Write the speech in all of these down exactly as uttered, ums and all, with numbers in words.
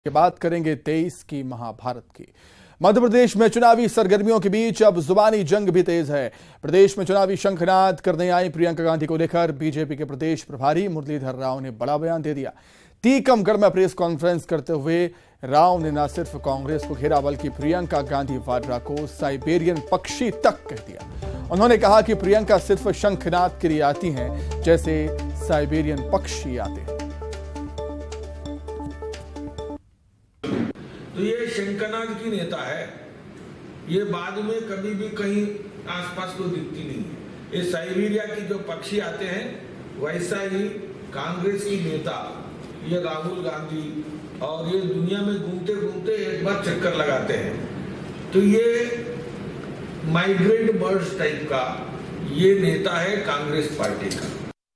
के बात करेंगे तेईस की महाभारत की। मध्य प्रदेश में चुनावी सरगर्मियों के बीच अब जुबानी जंग भी तेज है। प्रदेश में चुनावी शंखनाद करने आई प्रियंका गांधी को लेकर बीजेपी के प्रदेश प्रभारी मुरलीधर राव ने बड़ा बयान दे दिया। टीकमगढ़ में प्रेस कॉन्फ्रेंस करते हुए राव ने न सिर्फ कांग्रेस को घेरा बल्कि प्रियंका गांधी वाड्रा को साइबेरियन पक्षी तक कह दिया। उन्होंने कहा कि प्रियंका सिर्फ शंखनाद के लिए आती हैं जैसे साइबेरियन पक्षी आते हैं। तो ये शंखनाद की नेता है, ये बाद में कभी भी कहीं आसपास को दिखती नहीं है। ये साइबेरिया की जो पक्षी आते हैं वैसा ही कांग्रेस की नेता ये राहुल गांधी और ये दुनिया में घूमते घूमते एक बार चक्कर लगाते हैं। तो ये माइग्रेंट बर्ड्स टाइप का ये नेता है कांग्रेस पार्टी का।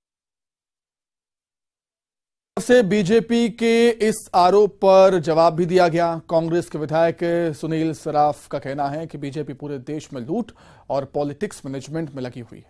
से बीजेपी के इस आरोप पर जवाब भी दिया गया। कांग्रेस के विधायक सुनील सराफ का कहना है कि बीजेपी पूरे देश में लूट और पॉलिटिक्स मैनेजमेंट में लगी हुई है।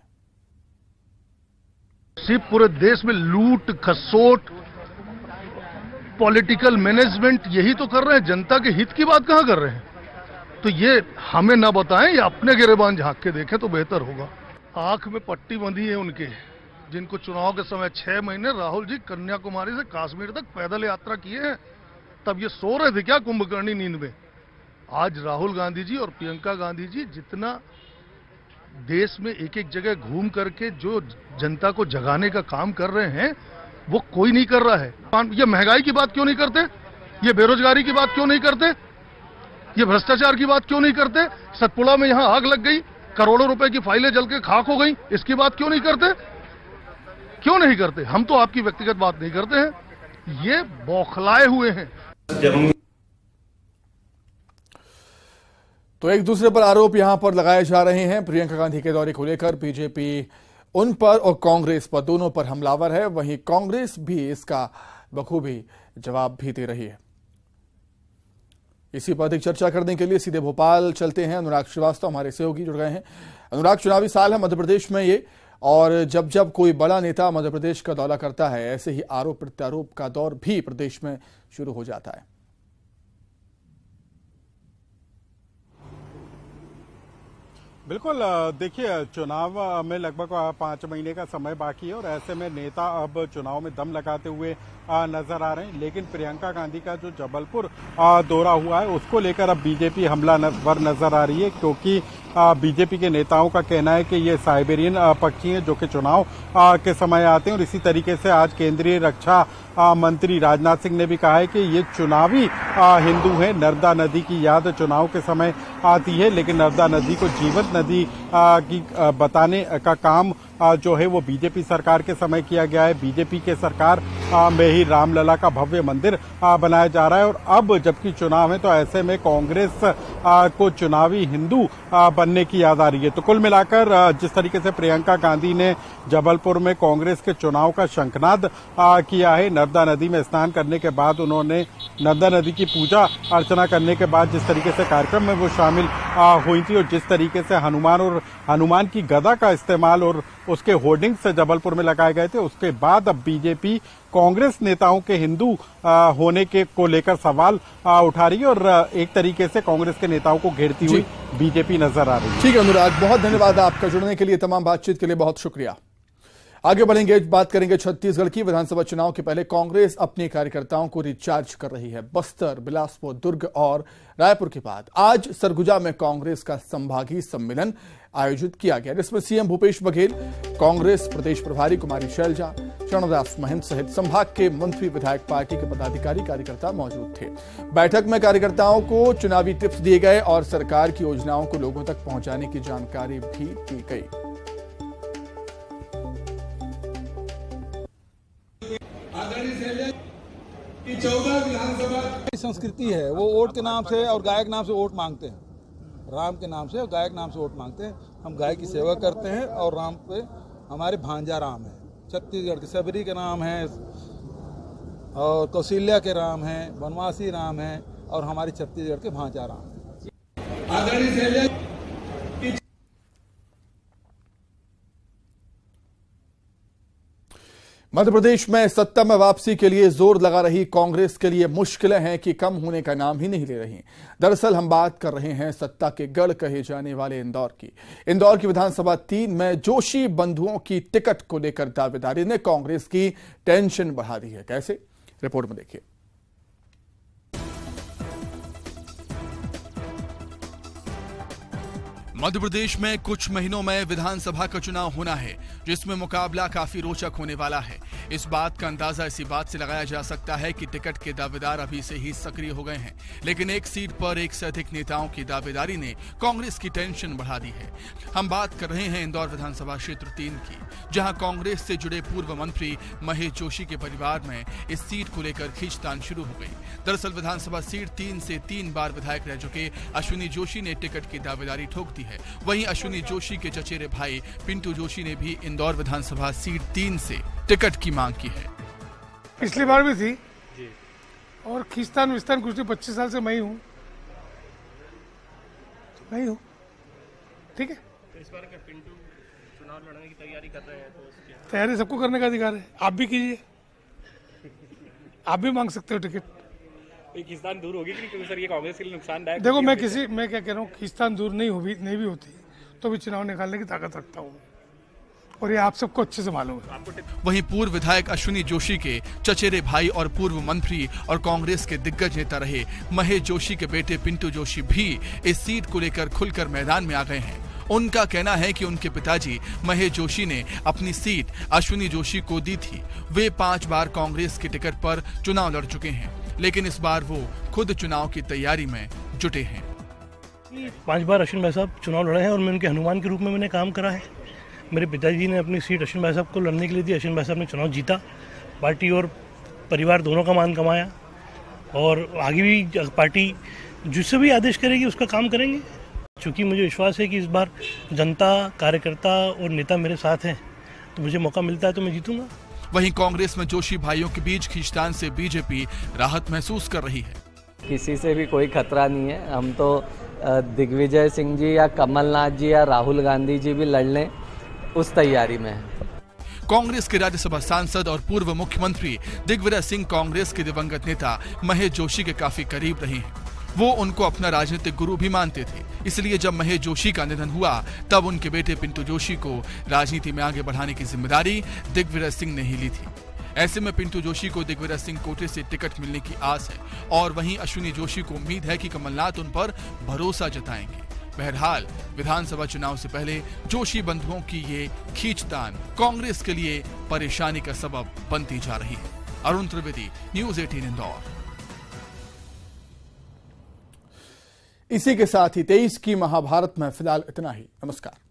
सिर्फ पूरे देश में लूट खसोट पॉलिटिकल मैनेजमेंट यही तो कर रहे हैं, जनता के हित की बात कहां कर रहे हैं। तो ये हमें ना बताएं या अपने गिरेबान झांक के देखें तो बेहतर होगा। आंख में पट्टी बंधी है उनके, जिनको चुनाव के समय छह महीने राहुल जी कन्याकुमारी से कश्मीर तक पैदल यात्रा किए हैं, तब ये सो रहे थे क्या कुंभकर्णी नींद में। आज राहुल गांधी जी और प्रियंका गांधी जी जितना देश में एक एक जगह घूम करके जो जनता को जगाने का काम कर रहे हैं वो कोई नहीं कर रहा है। ये महंगाई की बात क्यों नहीं करते, ये बेरोजगारी की बात क्यों नहीं करते, ये भ्रष्टाचार की बात क्यों नहीं करते, सतपुड़ा में यहां आग लग गई, करोड़ों रुपए की फाइलें जल के खाक हो गई, इसकी बात क्यों नहीं करते, क्यों नहीं करते। हम तो आपकी व्यक्तिगत बात नहीं करते हैं, ये बौखलाए हुए हैं। तो एक दूसरे पर आरोप यहां पर लगाए जा रहे हैं। प्रियंका गांधी के दौरे को लेकर बीजेपी उन पर और कांग्रेस पर, दोनों पर हमलावर है। वहीं कांग्रेस भी इसका बखूबी जवाब भी दे रही है। इसी पर अधिक चर्चा करने के लिए सीधे भोपाल चलते हैं। अनुराग श्रीवास्तव हमारे सहयोगी जुड़ गए हैं। अनुराग, चुनावी साल है मध्य प्रदेश में ये, और जब जब कोई बड़ा नेता मध्य प्रदेश का दौरा करता है ऐसे ही आरोप प्रत्यारोप का दौर भी प्रदेश में शुरू हो जाता है। बिल्कुल, देखिए चुनाव में लगभग पांच महीने का समय बाकी है और ऐसे में नेता अब चुनाव में दम लगाते हुए नजर आ रहे हैं। लेकिन प्रियंका गांधी का जो जबलपुर दौरा हुआ है उसको लेकर अब बीजेपी हमलावर नजर आ रही है, क्योंकि बीजेपी के नेताओं का कहना है कि ये साइबेरियन पक्षी हैं जो कि चुनाव के समय आते हैं। और इसी तरीके से आज केंद्रीय रक्षा मंत्री राजनाथ सिंह ने भी कहा है कि ये चुनावी हिंदू हैं। नर्मदा नदी की याद चुनाव के समय आती है, लेकिन नर्मदा नदी को जीवंत नदी की बताने का काम जो है वो बीजेपी सरकार के समय किया गया है। बीजेपी के सरकार में ही रामलला का भव्य मंदिर बनाया जा रहा है। और अब जबकि चुनाव है तो ऐसे में कांग्रेस को चुनावी हिंदू बनने की याद आ रही है। तो कुल मिलाकर जिस तरीके से प्रियंका गांधी ने जबलपुर में कांग्रेस के चुनाव का शंखनाद किया है, नर्मदा नदी में स्नान करने के बाद उन्होंने नर्मदा नदी की पूजा अर्चना करने के बाद जिस तरीके से कार्यक्रम में वो शामिल हुई थी और जिस तरीके से हनुमान और हनुमान की गदा का इस्तेमाल और उसके होर्डिंग्स जबलपुर में लगाए गए थे, उसके बाद अब बीजेपी कांग्रेस नेताओं के हिंदू होने के को लेकर सवाल उठा रही है और एक तरीके से कांग्रेस के नेताओं को घेरती हुई बीजेपी नजर आ रही है। ठीक है अनुराग, बहुत धन्यवाद आपका जुड़ने के लिए, तमाम बातचीत के लिए बहुत शुक्रिया। आगे बढ़ेंगे, बात करेंगे छत्तीसगढ़ की। विधानसभा चुनाव के पहले कांग्रेस अपने कार्यकर्ताओं को रिचार्ज कर रही है। बस्तर, बिलासपुर, दुर्ग और रायपुर के बाद आज सरगुजा में कांग्रेस का संभागीय सम्मेलन आयोजित किया गया, जिसमें सीएम भूपेश बघेल, कांग्रेस प्रदेश प्रभारी कुमारी शैलजा, चरणदास महंत सहित संभाग के मंत्री, विधायक, पार्टी के पदाधिकारी, कार्यकर्ता मौजूद थे। बैठक में कार्यकर्ताओं को चुनावी टिप्स दिए गए और सरकार की योजनाओं को लोगों तक पहुंचाने की जानकारी भी दी गई। चौदह विधानसभा संस्कृति है, वो वोट के नाम से और गायक नाम से वोट मांगते हैं। राम के नाम से और गायक नाम से वोट मांगते हैं। हम गाय की सेवा करते हैं और राम पे हमारे भांजा राम है। छत्तीसगढ़ के सबरी के नाम है और कौशल्या के राम है, बनवासी राम है और हमारे छत्तीसगढ़ के भांजा राम है। मध्य प्रदेश में सत्ता में वापसी के लिए जोर लगा रही कांग्रेस के लिए मुश्किलें हैं कि कम होने का नाम ही नहीं ले रही। दरअसल हम बात कर रहे हैं सत्ता के गढ़ कहे जाने वाले इंदौर की। इंदौर की विधानसभा तीन में जोशी बंधुओं की टिकट को लेकर दावेदारी ने कांग्रेस की टेंशन बढ़ा दी है। कैसे, रिपोर्ट में देखिए। मध्य प्रदेश में कुछ महीनों में विधानसभा का चुनाव होना है, जिसमें मुकाबला काफी रोचक होने वाला है। इस बात का अंदाजा इसी बात से लगाया जा सकता है कि टिकट के दावेदार अभी से ही सक्रिय हो गए हैं, लेकिन एक सीट पर एक से अधिक नेताओं की दावेदारी ने कांग्रेस की टेंशन बढ़ा दी है। हम बात कर रहे हैं इंदौर विधानसभा क्षेत्र तीन की, जहां कांग्रेस से जुड़े पूर्व मंत्री महेश जोशी के परिवार में इस सीट को लेकर खींचतान शुरू हो गई। दरअसल विधानसभा सीट तीन से तीन बार विधायक रह चुके अश्विनी जोशी ने टिकट की दावेदारी ठोक दी है। वहीं अश्विनी जोशी के चचेरे भाई पिंटू जोशी ने भी इंदौर विधानसभा सीट तीन से टिकट की मांग की है। पिछली बार भी थी जी। और खींचतान विस्तान कुछ नहीं, पच्चीस साल से मैं ही हूँ, मैं ही हूँ, ठीक है। तो इस बार का पिंटू चुनाव लड़ने की तैयारी कर रहे हैं, तो तैयारी सबको करने का अधिकार है, आप भी कीजिए, आप भी मांग सकते हो टिकट। खींचतान दूर होगी क्योंकि सर ये कांग्रेस के लिए नुकसानदायक। देखो मैं किसी मैं क्या कह रहा हूँ, खींचतान दूर नहीं होगी, नहीं भी होती तो भी चुनाव निकालने की ताकत रखता हूँ, और ये आप सबको अच्छे से मालूम है। वहीं पूर्व विधायक अश्विनी जोशी के चचेरे भाई और पूर्व मंत्री और कांग्रेस के दिग्गज नेता रहे महेश जोशी के बेटे पिंटू जोशी भी इस सीट को लेकर खुलकर मैदान में आ गए हैं। उनका कहना है कि उनके पिताजी महेश जोशी ने अपनी सीट अश्विनी जोशी को दी थी। वे पांच बार कांग्रेस की टिकट पर चुनाव लड़ चुके हैं, लेकिन इस बार वो खुद चुनाव की तैयारी में जुटे हैं। पांच बार अश्विन भाई साहब चुनाव लड़े हैं और मैं उनके हनुमान के रूप में मैंने काम करा है। मेरे पिताजी ने अपनी सीट अश्विन भाई साहब को लड़ने के लिए दी। अश्विन भाई साहब ने चुनाव जीता, पार्टी और परिवार दोनों का मान कमाया, और आगे भी पार्टी जिससे भी आदेश करेगी उसका काम करेंगे। चूँकि मुझे विश्वास है कि इस बार जनता, कार्यकर्ता और नेता मेरे साथ हैं, तो मुझे मौका मिलता है तो मैं जीतूंगा। वहीं कांग्रेस में जोशी भाइयों के बीच खींचतान से बीजेपी राहत महसूस कर रही है। किसी से भी कोई खतरा नहीं है। हम तो दिग्विजय सिंह जी या कमलनाथ जी या राहुल गांधी जी भी लड़ लें, उस तैयारी में है। कांग्रेस के राज्यसभा सांसद और पूर्व मुख्यमंत्री दिग्विजय सिंह कांग्रेस के दिवंगत नेता महेश जोशी के काफी करीब रहे हैं। वो उनको अपना राजनीतिक गुरु भी मानते थे, इसलिए जब महेश जोशी का निधन हुआ तब उनके बेटे पिंटू जोशी को राजनीति में आगे बढ़ाने की जिम्मेदारी दिग्विजय सिंह ने ही ली थी। ऐसे में पिंटू जोशी को दिग्विजय सिंह कोटे से टिकट मिलने की आस है, और वहीं अश्विनी जोशी को उम्मीद है कि कमलनाथ उन पर भरोसा जताएंगे। बहरहाल विधानसभा चुनाव से पहले जोशी बंधुओं की ये खींचतान कांग्रेस के लिए परेशानी का सबब बनती जा रही है। अरुण त्रिवेदी, न्यूज़ अठारह इंदौर। इसी के साथ ही तेईस की महाभारत में फिलहाल इतना ही। नमस्कार।